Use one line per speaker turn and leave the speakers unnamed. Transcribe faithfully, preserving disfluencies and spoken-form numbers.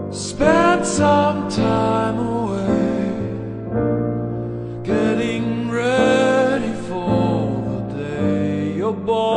Spent some time away, getting ready for the day you're born.